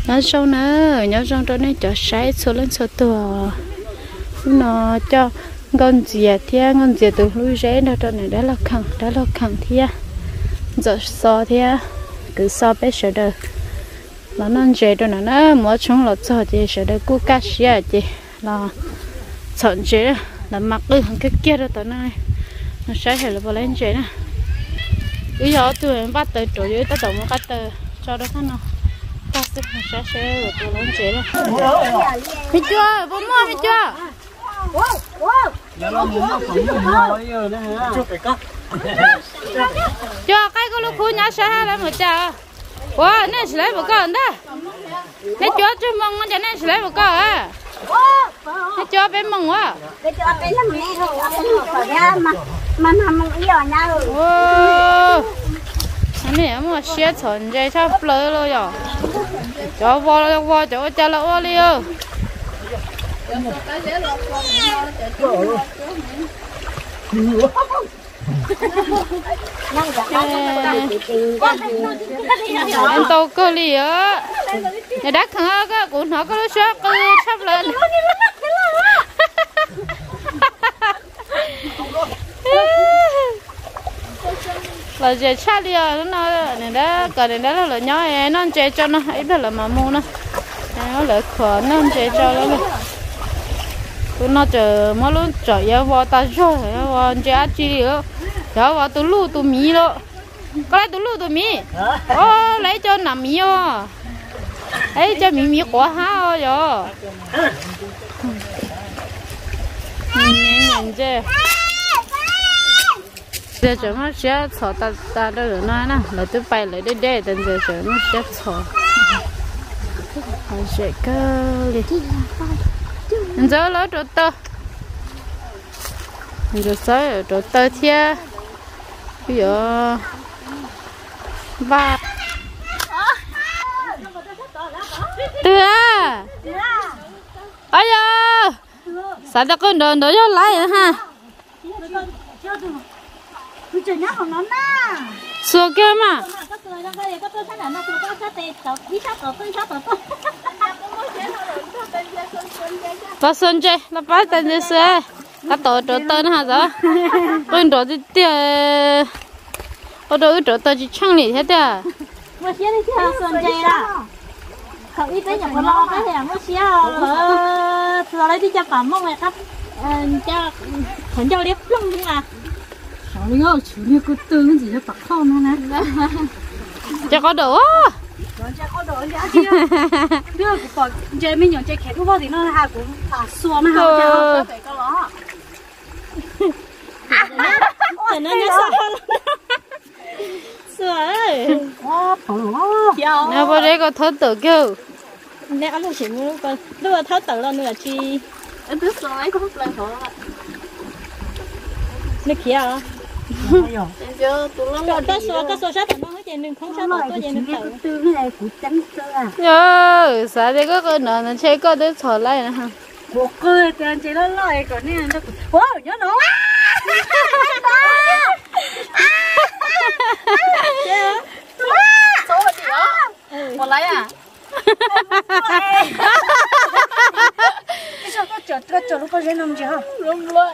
nó sâu nữa nhớ trong đó này cho sấy số lên số tua nó cho con dìa từ lui rẽ đó trên này đó là khẳng thia giờ so thia cứ so bé sợ đời nó non dễ rồi nó mỗi chúng là cho chị sợ đời cú cá xía chị là chọn dễ là mặc đi cái kia đó tao này nó sẽ hay là vào lên dễ nè bây giờ tụi em bắt tới chỗ dưới tới tổng một cái tờ cho đó khăn nào ta sẽ được vào lên dễ đó biết chưa bố mua biết chưa cho cái lúc khu nhà sẽ hay là một chả wow này sẽ lấy một con đó này cho chú mong nó cho này sẽ lấy một con à này cho bé mong quá cái cho bé nó mẹ thôi ra mà mong ý rồi nha wow anh này mà xe chọn dây sao lỡ rồi à cho vô chỗ cho lỡ đi ơi em tàu cơ li á nhà đá khờ cái cuốn họ có lúc sắp lên là giờ cha đi à nó này đó cái này đó là nhỏ nó chơi cho nó ấy là mà mua nó nó lại khờ nó chơi cho nó nó chờ mà luôn chờ giờ vào ta cho vào chơi chi đi đó giờ vào tụi lu tụi mì đó có lấy tụi lu tụi mì lấy cho nằm mì à ấy cho mì quá ha rồi nhìn chơi giờ chúng nó sẽ thọ ta đó rồi nói nè là tôi bay lại đây đến giờ chúng nó sẽ thọ sẽ cơ đi giờ lỡ chỗ tơ giờ sới chỗ tơ thia bây giờ ba từ à ơi giờ sao ta con đồn đổ cho lại nữa ha sửa kia mà ta sơn chơi là bắt tên gì xe ta tổ tổ tên hả đó bên đó thì tiền ở đó tổ tên chỉ chăng lì thế à mua xe đi theo sơn chơi đó không ít tới nhà con lo cái này mua xe rồi lấy đi cho bà mong nàyครับcho thằng cho liếp lắm chứ à sao đi ngồi chủ đi cứ tương gì cho bạc không nè cho có đồ cho có đồ giá chứ đưa của bọn chơi mình nhường chơi khét của bọn thì nó hà cũng xua nó hà cho phải có ló thì nó nhớ xua ơi nè bữa đấy có thớt tử kêu nè ăn được chỉ mua con lúc mà thớt tử là nữa chi anh biết rồi ấy không lên thôi nè kia à cái số sát nó hết tiền đừng không sát nó tôi tiền đừng tư cái này cũng trắng sơ nhớ sao đấy có cái nó chơi có đấy thở lại nè ha một cười tiền chỉ nó lại còn nè nó wow nhớ nó số gì đó một lấy à cái sao có chợ lúc có dễ nằm chưa đúng rồi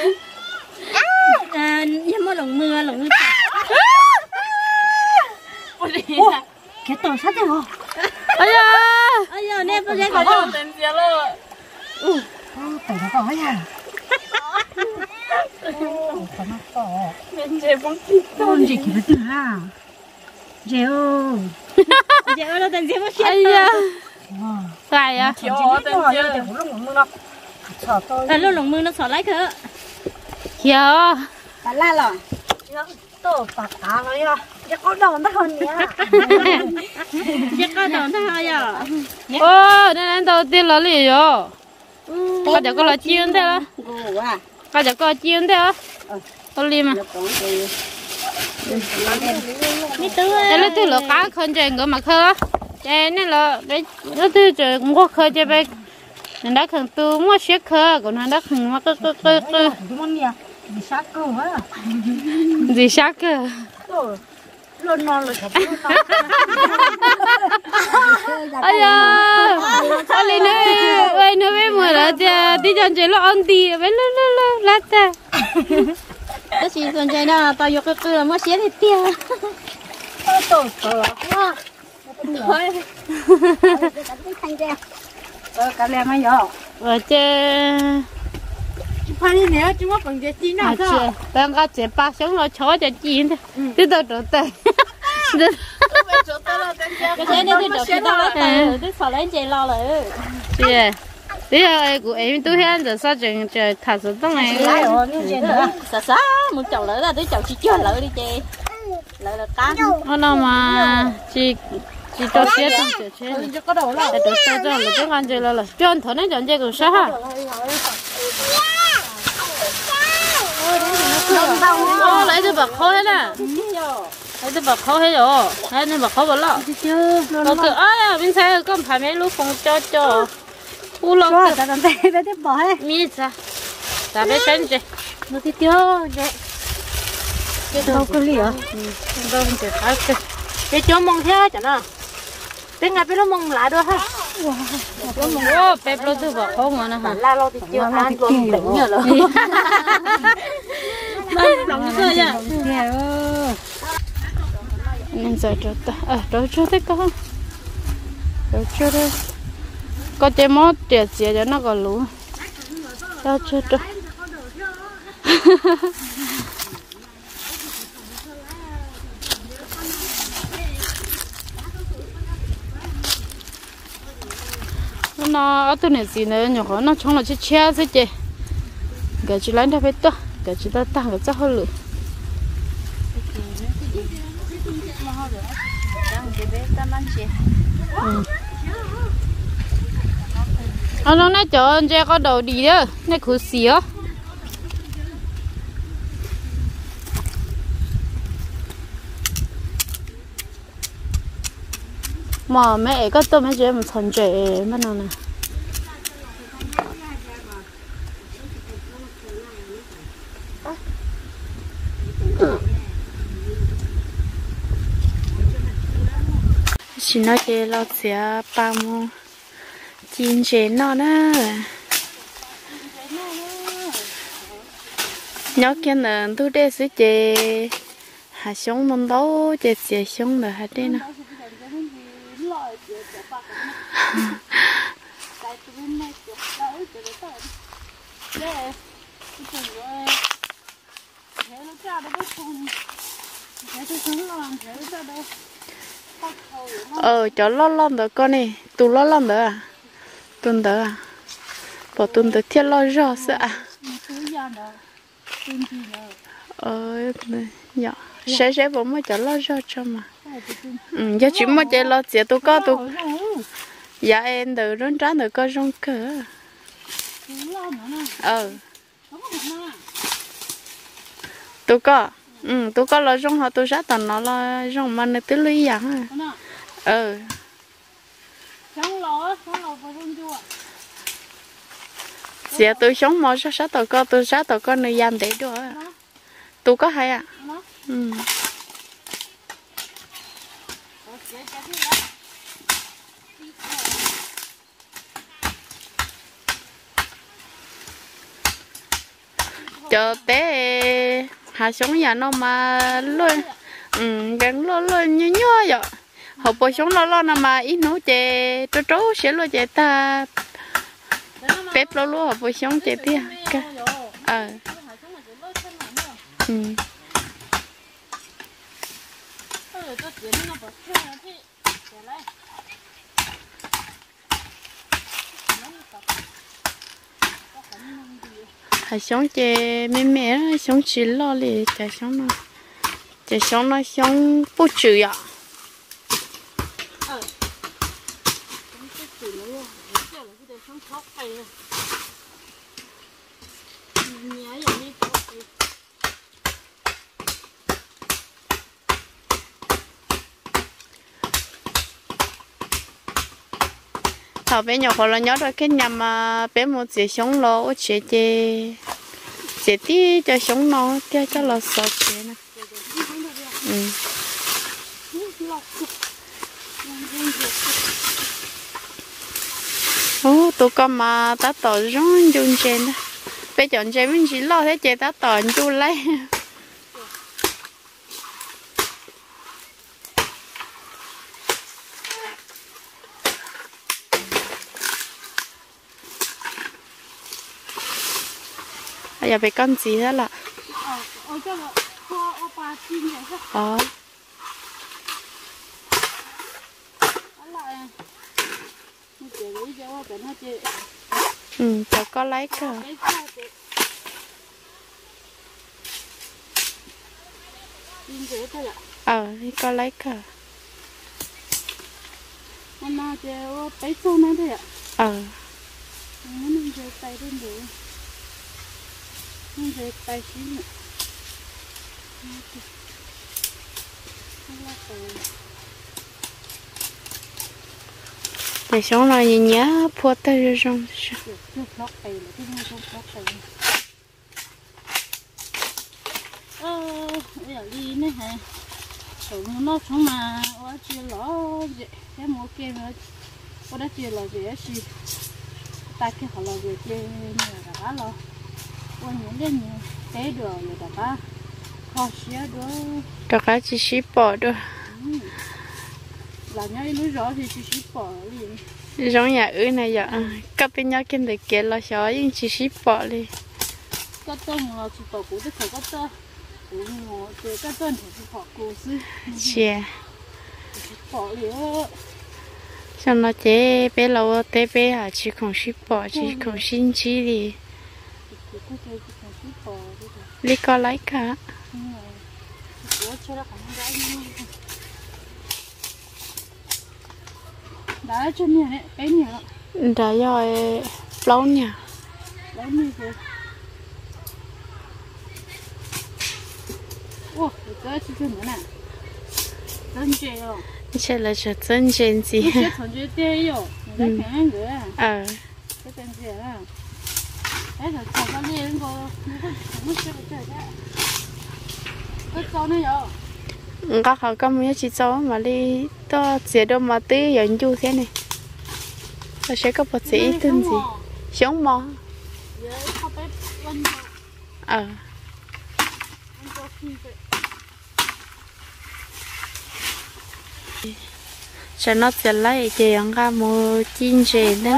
em mới lồng mưa cái tàu sát rồi ây da nè bây giờ có đâu tên gì rồi tàu nó có à nên chơi bóng con gì kiểu thế à dèo nó tên gì mất ây da phải à tên gì lúc lồng mưa nó xỏ lái cơ kìa bà la rồi tổ bạc cá rồi à chắc có đầu nó hơn nhá chắc có đầu nó hơi à ô nên anh đầu tiên là gì rồi có chắc có là chiên thế á có chắc có chiên thế á có lim à đây là thứ là cá khơi chơi ngựa mà khơi chơi nên là cái nó thứ chơi cũng có khơi chơi bây nên đã khẩn tu mua xe khơi còn hắn đã khẩn mà cái gì sát cơ hả gì sát cơ luôn non rồi ai à anh lên nó bé mùa là đi chọn chơi lo ăn đi bé lo ta cái gì chọn chơi nào tao vô cái cửa là mua xé thì tiêu tổ quá thôi cái này mà nhỏ ở trên phải đi nữa chúng nó bằng cái gì nào sao đang có chế ba sống nó chó cho chín thôi đi đâu chỗ tệ cái xe này thì chỗ kia tao lấy cái sò lấy chơi lo rồi chị bây giờ của em tôi hiện giờ sao chừng trời thật sự tông này sợ muốn chậu lỡ là tới chậu chỉ chưa lỡ đi chơi lỡ là cá nó mà chị cho xe trong chỗ trên có đầu là để tôi xe cho là tôi ăn chơi là cho anh thở này chọn chơi cũng sao ha lấy tôi bật khói hết nè lấy tôi bật khói hết rồi lấy tôi bật khói vào lọ nó cứ ai bên xe có phải mấy lúc không cho u lông cho tao tay bé tiếp bỏ ấy mi sa ta bé chân chơi nó tiếp chưa cái đâu có lý à đâu không thể phải cái chỗ mong theo chẳng nào bên ngay bên nó mong lại đôi ha ô bếp lo tôi bật khói mà nó hả la lo thì chưa ăn còn tỉnh nhờ rồi lòng cơ nha nên giờ cho ta rồi cho thế con rồi cho đây có cái mót tiệt gì cho nó còn lú cho nó ở tôi này gì nữa nhỏ nó trong là chiếc xe thế chị cái chị lấy ra phải to cái chị ta tăng cái chắc hơn lửa nó nói cho anh chơi có đầu đi đó này khử xía mà mẹ có tôm mấy chơi một thằng trẻ mà nào nè chỉ nói chơi lo xía ba mô chín chế nó đó nhớ kia nè tôi để sẽ chơi hạt sống non đấu chơi xía sống là hạt đây nè cho lo đó con này tu lo đó à tuần đó à bỏ tuần đó thiết lo rõ sợ nhỏ sẽ bỏ mới cho lo rõ cho mà giờ chỉ mới chơi lo chỉ tôi có tôi dạ em từ rốn trán từ có rong cỡ tôi có lo rong họ tôi sát tận nó lo rong mà nó tới lý dạng giờ tôi sống mò sát tàu có nơi gian để đó tôi có hay à cho té hạ xuống nhà nó mà luôn gắn luôn như vậy họ bồi xuống lo nè mà ít nấu chè trâu sẽ lo chè ta bếp lo họ bồi xuống chè tia hãy sống chè mẹ sống chỉ lo lì chè sống nó sống bút chữ ạ thảo bé nhỏ họ là nhớ rồi cái nhà mà bé một chỉ sống lo ở chế chế tí cho sống nó cho là sợ chế nè tụ con mà ta tỏ rong dùng trên đó bây giờ trên mình chỉ lo thế chế ta tỏ chu lấy bây giờ bị con gì đó là cháu có lấy cả có lấy cả nó chơi bấy xô nó thôi ạ nó chơi tay lên được nó chơi tay xíu nữa để sống là nhìn nhá phô tay rồi xong bây giờ đi nữa hả nó sống mà ở chia lỏ cái mua kem nữa ở đó chia lỏ dễ xí ta cái họ lỏ dễ chia nhiều là bá lỏ ở những cái nhiều cái đồ rồi là bá khó xía đó cả cái chỉ ship bỏ đó là nhá núi rõ thì chỉ ship bỏ gì giống nhà ư này giờ các bên nhau kinh tế kia là xóa nhưng chỉ ship bỏ đi cái tên là chỉ bỏ cũ tức là cái tên cái tên thì bỏ cũ xí chè bỏ liệu cho nó chế bé lâu té bé à chỉ không ship bỏ chỉ không xin chỉ đi đi có lấy cả đã cho nhiều đấy bé nhiều đã rồi lâu nhỉ bé nhiều rồi ô cái chỉ cho nữa nè真绝哦这了是真真这机些同学对哟你在看个这真绝啊哎他找到猎人个你会什么时候在的我找你哟 các họ có mấy chị cháu mà đi to chế độ mà tới giờ du thế này nó sẽ có một sĩ tên gì sống mò cho nó sẽ lấy chị ăn ra một chín gì nữa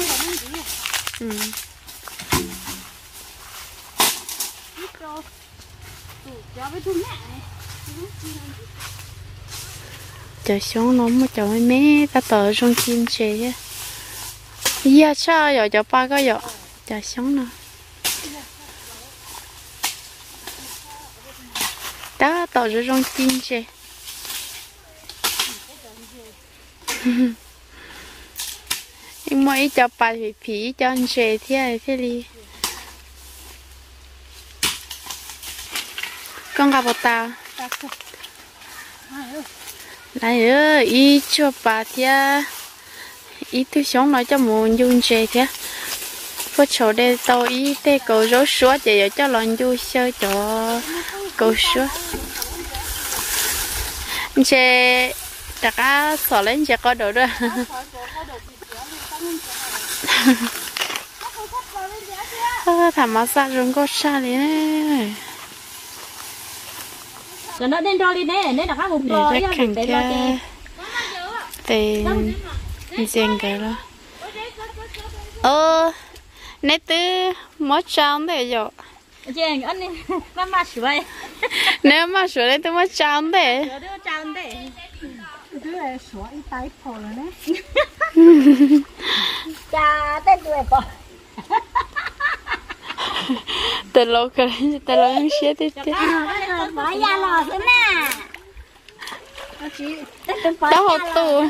chờ xuống nó mới chờ mấy ta tờ trong chín gì á giờ sao giờ cho ba cái giờ chờ xuống nó đã tờ trong chín gì nhưng mà ít cho ba thì phí cho anh chơi thế đi con gặp tao này ơi ít cho ba thì ít tôi sống nói cho muốn dùng chơi thế có chỗ đây tao ít để cầu rốt súa để cho lần du chơi cho cầu súa chơi chắc á sợ lên chơi có đồ đó thằng mà sao rung có sao đấy rồi nó đến rồi đi nè nè là các vùng bò rất khẳng kia tiền tiền cái đó nè tư mất trắng thế rồi chị anh ăn đi mà sửa nếu mà sửa lên tôi mất trắng thế thứ này sửa ít tay phò rồi đấy cha tên tuổi bò từ lâu cái từ lâu không xé thế bỏ ra lò thế nè đó họ tù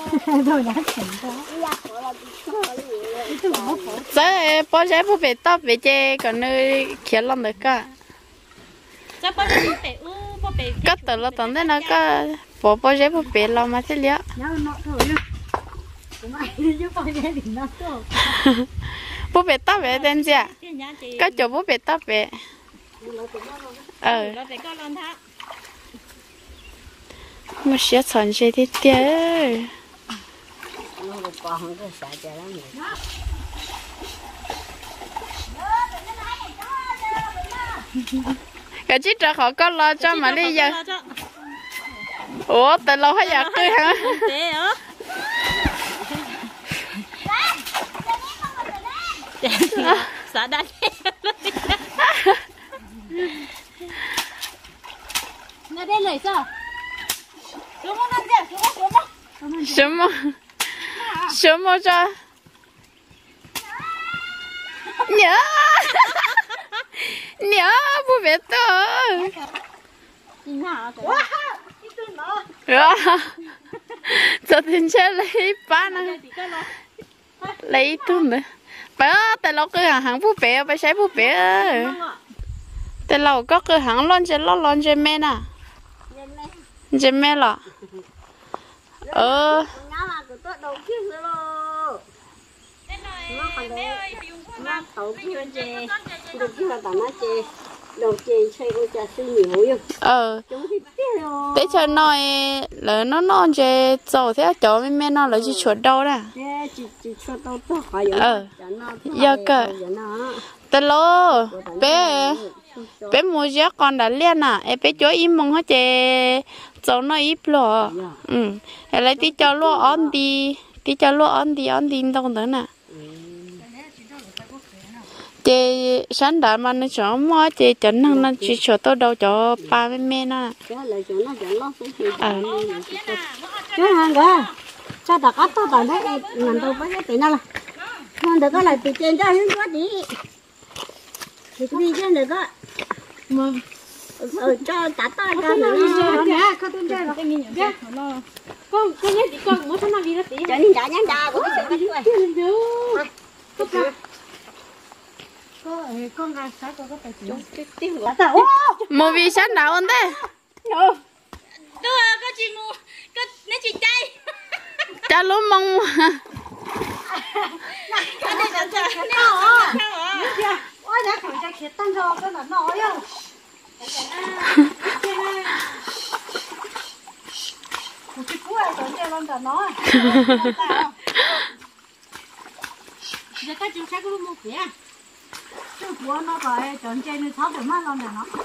giờ bỏ trái bút bể tóc bể chè còn nơi khiến lòng được cả cắt từ lâu tận thế nó có bỏ trái bút bể lòng mà thế liệu bố bé tóc bé tên gì à? Có chỗ bố bé tóc bé. Một số chọn chơi thế tiếc. cái chiếc trà họ có lo cho mà đi giờ ủa từ lâu hay giờ cười hả sợ đánh nó đây lấy sao xuống nó nè xuống một cho nhớ nhớ不别动昨天车lấy ba nè lấy tôm nữa bà tại lâu cửa hàng búp bẹ bà sai búp bẹ tại lâu có cửa hàng lon chơi mẹ nè chơi mẹ lọ để cho nói là nó chơi dầu thế chỗ mẹ nó là chỉ chuột đâu nè giờ cơ tao lo bé mua giá con đã liền à em bé chỗ im mong hết chơi dầu nó ít lo hay là tí cho lo on đi đâu nữa nè chị sáng đã mà nó cho mua chị chấn năng nó chỉ cho tôi đâu cho ba mẹ nó chú hàng quá cho ta cắt tao tao đấy ngàn đâu phải cái nào là không được cái này từ trên ra hướng quá đi thì đi trên được á mà cho ta ta ra nữa nha không tin chơi cái gì nhỉ con cái nhớ thì con muốn nó đi nó tí cho nên đã có cái gì con ra sáng con có phải tiêu quá tao mua vi sáng nào anh thế tôi có chị mua có nếu chị chay cha lúa mông cái này là sao ôi đã khỏi ra khét tăng rồi cái là nói không một cái cú ai còn chơi luôn cả nó giờ các chú sẽ có một cái chú của nó phải chọn chơi nó tháo được má luôn cả nó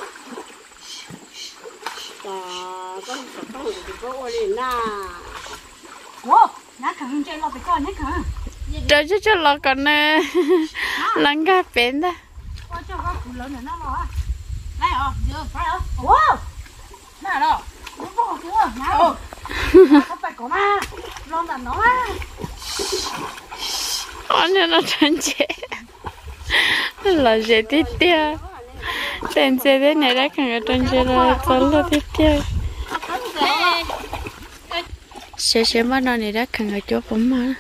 con thì có ôi nè ô nhá khẩn chơi lo phải coi nhá khẩn chơi cho lo còn lăng cá bén đó ôi cho con phụ lớn nữa nó lo này à giờ phải à ô này đó nó có chưa này ô không phải có ma lon là nó anh nó chân chế là dễ tiếp theo tên chế thế này đã càng chân chế là tốt là tiếp theo sẽ mà nó này đã càng chỗ cũng mà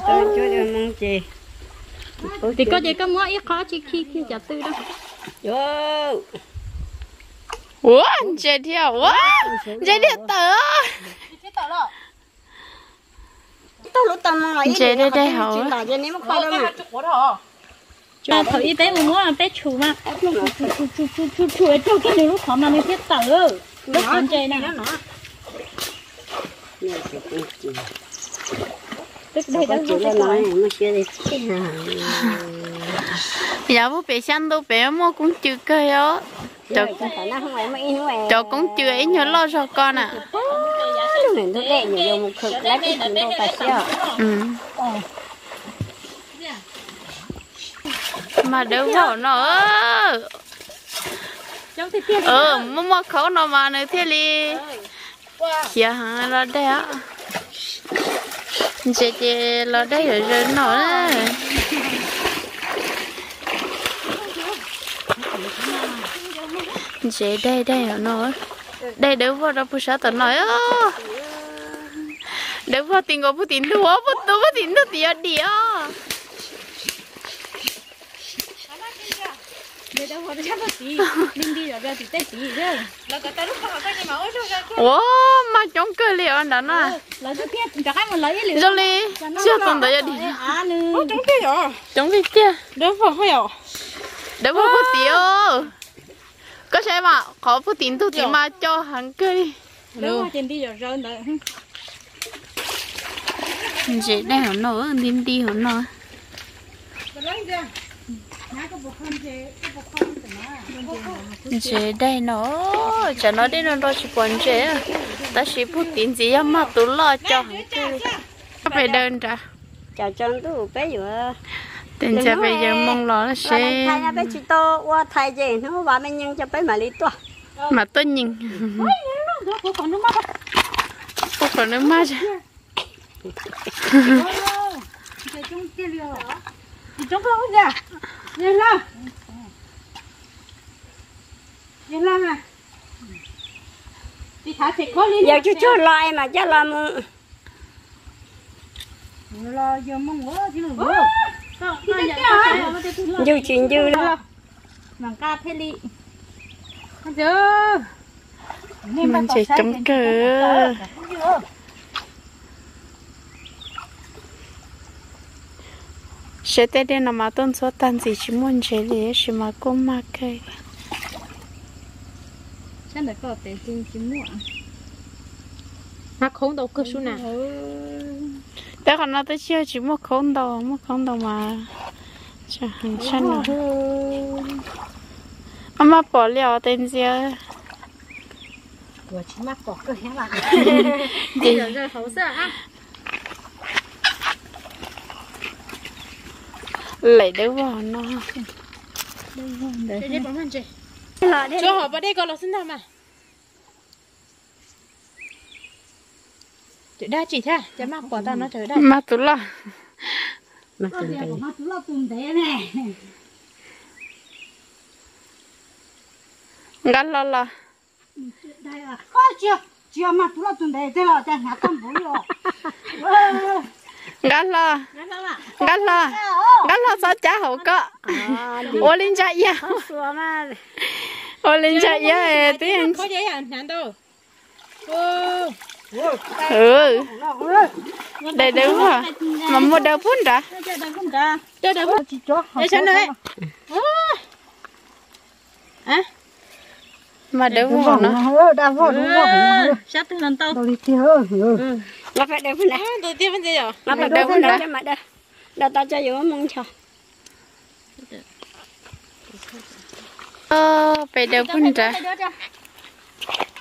thì có gì có mua ít khó chỉ khi chặt tư đó vô ủa chế theo ủa chế theo tớ chế đây hả thử y tế muốn ăn tết chủ mà chủ cho cái điều lúc họ mà mới thiết tử lúc con chơi nè tức đây đó chỉ là nói mà chưa đi dạ bố bé xanh đâu bé mua cũng chưa cây á cho cũng chưa ấy nhớ lo cho con à mình thức dậy nhiều một khực lấy cái gì đâu phải mà đâu có nó mua khẩu nó mà nữa thế li kia hàng là đây á chị là đây rồi nó chị đây ở nó đây đâu vào đâu bữa sáng tao nói đâu vào tiền có bữa tiền đâu bữa tiền đâu tiền đi á ủa mà chống cơ liệu anh đã nói rồi đi chưa tuần tới đi chống cái kia đâu vào bữa tiền có xe mà có bữa tiền tu tiền mà cho hàng cây chị đây hả nó đi hả nó chế đây nó chả nó đi nó đôi chỉ quần chế ta chỉ bút tiền gì mà tú lo cho phải đơn ra chào chân tu bé vừa tiền cho bây giờ mong lo là sẽ thay nha bé chị to qua thay gì nó bà mình nhân cho bé mà đi to mà tôi nhìn cô còn nước mắt chúng có uống ra nhìn lo nhìn lo à đi thả thịt có đi giờ chú cho lại mà cho làm lo giờ mong quá chứ đừng dư chuyện dư đó bằng ca thế li mình chỉ chống cự sẽ tới đây mà tôn số tan gì chỉ muốn chế lý chỉ mà cũng mà cây chắc là có thể tin chỉ mua nó không đâu cơ số nào đó còn nó tới chưa chỉ mua không đâu mà chả hàng chân nữa mà bỏ liều tên gì của chỉ mắc bỏ cơ hả bạn gì rồi hậu sợ á lấy đứa vào nó đi bấm hành chị là đi cho họ vào đây còn là xin nào mà chị đa chỉ thế chả mắc bỏ tao nó trời đây mà tú lo mà từng cái nó cứ lo cùng thế này gắn lo đây à chưa mà tú lo tuần đấy thế là chẳng ngắt con bún rồi gắn lo sao chả hậu có ô linh chạy ya xua mà ô linh chạy ya tiếng có giấy à nhàn đâu đây đúng rồi mà mua đâu phun ra cho đây bút để xem đây mà đúng rồi nó sát tới lần tao là phải đều phân này đầu tiên vấn gì rồi là phải đều phân này mà đây đã tao cho vô mong cho phải đều phun ra